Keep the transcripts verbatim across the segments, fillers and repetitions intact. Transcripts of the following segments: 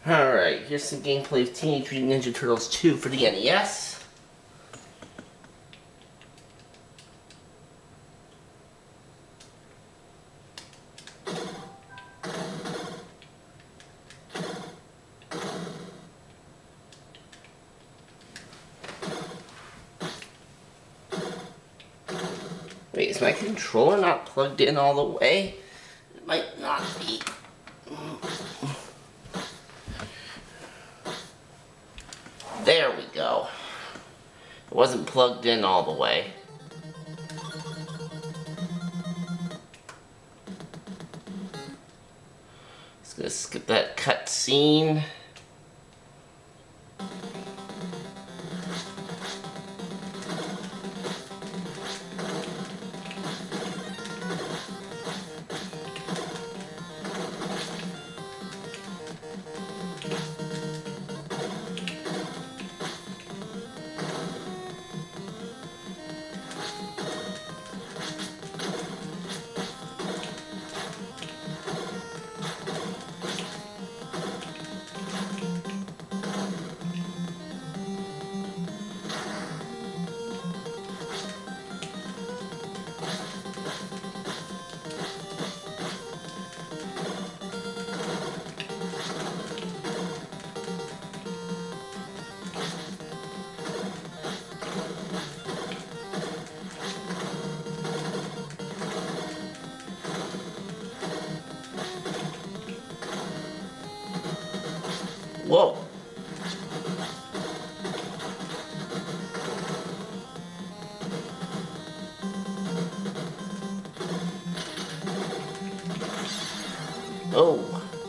Alright, here's some gameplay of Teenage Mutant Ninja Turtles two for the N E S. Wait, is my controller not plugged in all the way? It might not be. There we go. It wasn't plugged in all the way. Just gonna skip that cut scene. Whoa. Oh.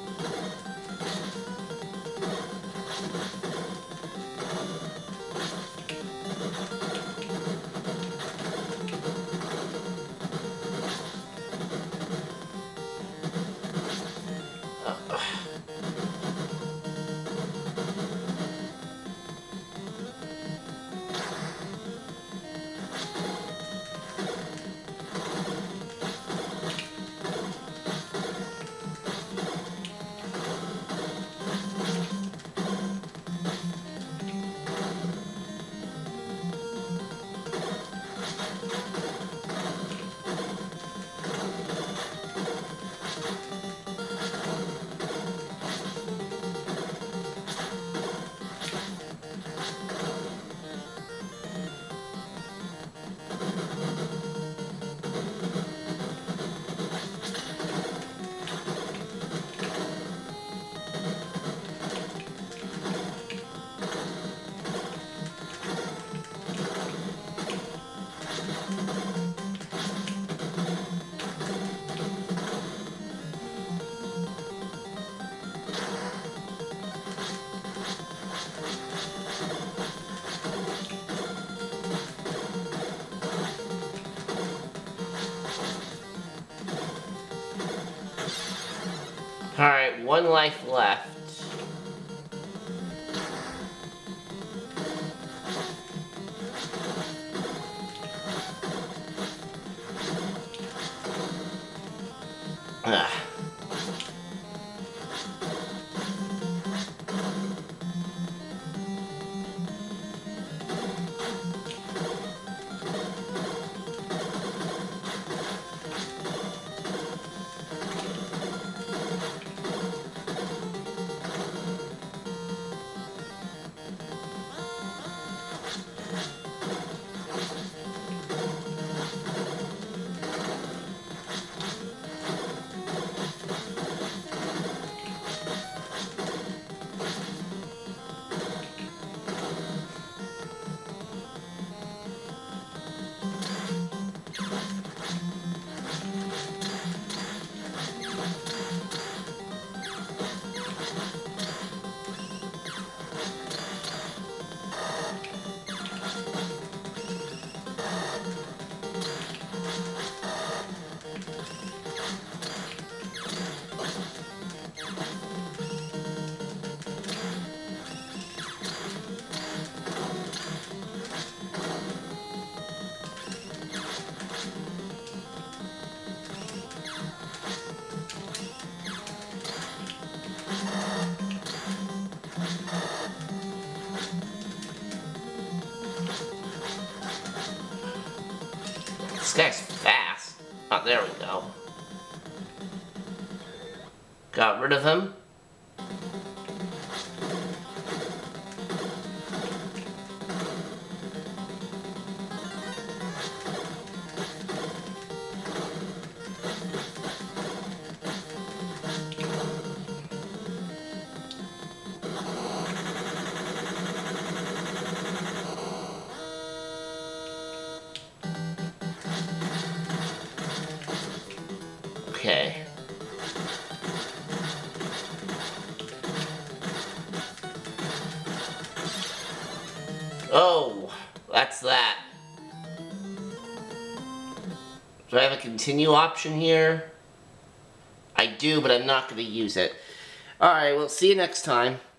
Alright, one life left. Ugh. This guy's fast. Oh, there we go. Got rid of him. Okay. Oh, that's that. Do I have a continue option here? I do, but I'm not going to use it. Alright, we'll see you next time.